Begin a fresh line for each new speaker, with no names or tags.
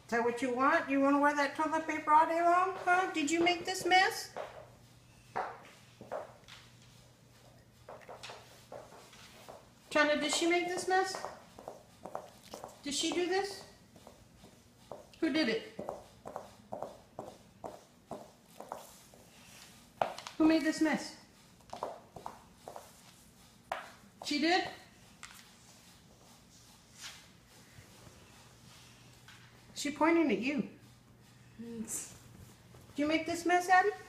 Is that what you want? You want to wear that toilet paper all day long? Huh? Did you make this mess? China, did she make this mess? Did she do this? Who did it? Who made this mess? She did? She pointing at you. Did you make this mess, Abby?